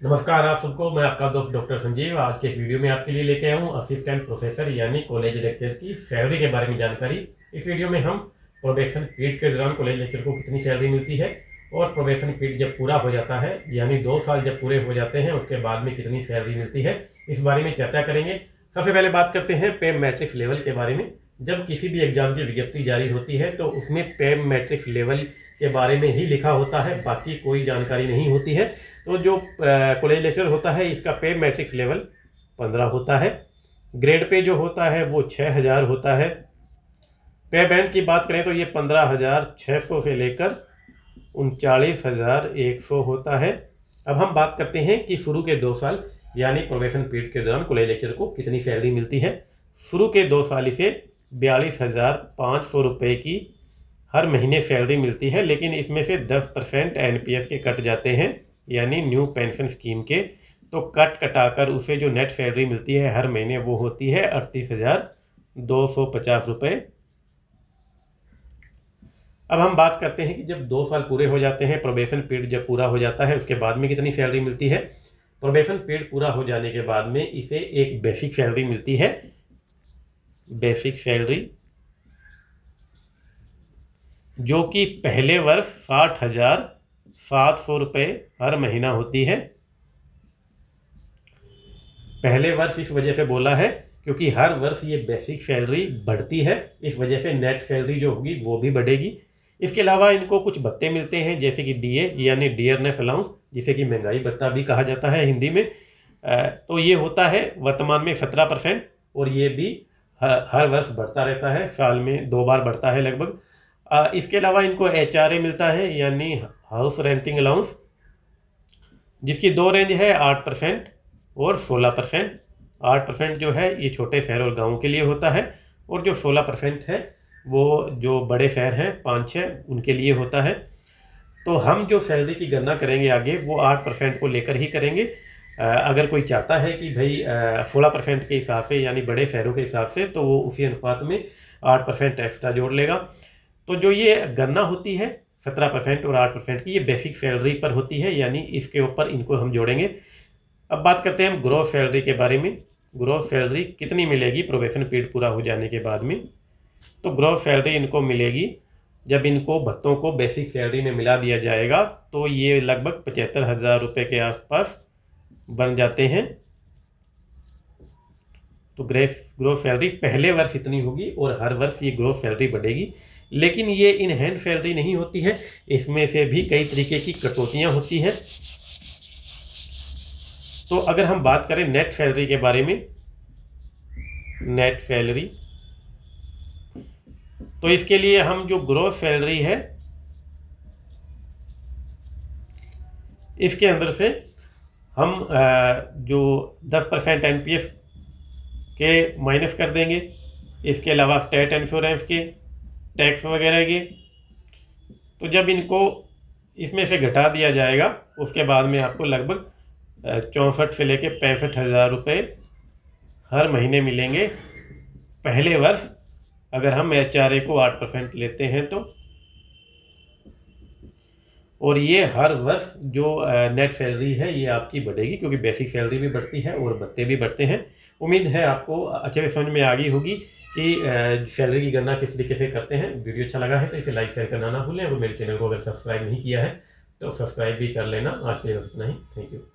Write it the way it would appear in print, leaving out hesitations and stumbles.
नमस्कार आप सबको, मैं आपका दोस्त डॉक्टर संजीव। आज के इस वीडियो में आपके लिए लेके आया हूँ असिस्टेंट प्रोफेसर यानी कॉलेज लेक्चर की सैलरी के बारे में जानकारी। इस वीडियो में हम प्रोबेशन पीरियड के दौरान कॉलेज लेक्चर को कितनी सैलरी मिलती है और प्रोबेशन पीरियड जब पूरा हो जाता है यानी 2 साल जब पूरे हो जाते हैं उसके बाद में कितनी सैलरी मिलती है, इस बारे में चर्चा करेंगे। सबसे पहले बात करते हैं पे मैट्रिक्स लेवल के बारे में। जब किसी भी एग्जाम की विज्ञप्ति जारी होती है तो उसमें पे मैट्रिक्स लेवल के बारे में ही लिखा होता है, बाकी कोई जानकारी नहीं होती है। तो जो कॉलेज लेक्चर होता है इसका पे मैट्रिक्स लेवल 15 होता है। ग्रेड पे जो होता है वो 6000 होता है। पे बैंड की बात करें तो ये 15,600 से लेकर 39,100 होता है। अब हम बात करते हैं कि शुरू के 2 साल यानी प्रोबेशन पीरियड के दौरान कॉलेज लेक्चर को कितनी सैलरी मिलती है। शुरू के 2 साल से 42,500 रुपये की हर महीने सैलरी मिलती है, लेकिन इसमें से 10% NPS के कट जाते हैं यानी न्यू पेंशन स्कीम के। तो कट कटाकर उसे जो नेट सैलरी मिलती है हर महीने वो होती है 38,250 रुपये। अब हम बात करते हैं कि जब 2 साल पूरे हो जाते हैं, प्रोबेशन पीरियड जब पूरा हो जाता है उसके बाद में कितनी सैलरी मिलती है। प्रोबेशन पीरियड पूरा हो जाने के बाद में इसे एक बेसिक सैलरी मिलती है। बेसिक सैलरी जो कि पहले वर्ष 60,700 रुपये हर महीना होती है। पहले वर्ष इस वजह से बोला है क्योंकि हर वर्ष ये बेसिक सैलरी बढ़ती है, इस वजह से नेट सैलरी जो होगी वो भी बढ़ेगी। इसके अलावा इनको कुछ भत्ते मिलते हैं जैसे कि DA यानी डियरनेस अलाउंस, जिसे कि महंगाई भत्ता भी कहा जाता है हिंदी में। तो ये होता है वर्तमान में 17% और ये भी हर वर्ष बढ़ता रहता है, साल में 2 बार बढ़ता है लगभग। इसके अलावा इनको HRA मिलता है यानी हाउस रेंटिंग अलाउंस, जिसकी 2 रेंज है 8% और 16%। 8% जो है ये छोटे शहर और गाँव के लिए होता है और जो 16% है वो जो बड़े शहर हैं 5-6 उनके लिए होता है। तो हम जो सैलरी की गणना करेंगे आगे वो 8% को लेकर ही करेंगे। अगर कोई चाहता है कि भाई 16% के हिसाब से यानी बड़े शहरों के हिसाब से, तो वो उसी अनुपात में 8% एक्स्ट्रा जोड़ लेगा। तो जो ये गणना होती है 17% और 8% की, ये बेसिक सैलरी पर होती है यानी इसके ऊपर इनको हम जोड़ेंगे। अब बात करते हैं हम ग्रॉस सैलरी के बारे में। ग्रॉस सैलरी कितनी मिलेगी प्रोबेशन पीरियड पूरा हो जाने के बाद में। तो ग्रॉस सैलरी इनको मिलेगी जब इनको भत्तों को बेसिक सैलरी में मिला दिया जाएगा तो ये लगभग 75,000 रुपये के आसपास बन जाते हैं। तो ग्रॉस सैलरी पहले वर्ष इतनी होगी और हर वर्ष ये ग्रॉस सैलरी बढ़ेगी। लेकिन ये इन हैंड सैलरी नहीं होती है, इसमें से भी कई तरीके की कटौतियाँ होती हैं। तो अगर हम बात करें नेट सैलरी के बारे में, नेट सैलरी, तो इसके लिए हम जो ग्रॉस सैलरी है इसके अंदर से हम जो 10% NPS के माइनस कर देंगे, इसके अलावा स्टेट इंश्योरेंस के, टैक्स वगैरह के। तो जब इनको इसमें से घटा दिया जाएगा उसके बाद में आपको लगभग 64 से लेके 65,000 रुपये हर महीने मिलेंगे पहले वर्ष, अगर हम HRA को 8% लेते हैं तो। और ये हर वर्ष जो नेट सैलरी है ये आपकी बढ़ेगी क्योंकि बेसिक सैलरी भी बढ़ती है और भत्ते भी बढ़ते हैं। उम्मीद है आपको अच्छे से समझ में आ गई होगी कि सैलरी की गणना किस तरीके से करते हैं। वीडियो अच्छा लगा है तो इसे लाइक शेयर करना ना भूलें और मेरे चैनल को अगर सब्सक्राइब नहीं किया है तो सब्सक्राइब भी कर लेना। आज के लिए इतना ही, थैंक यू।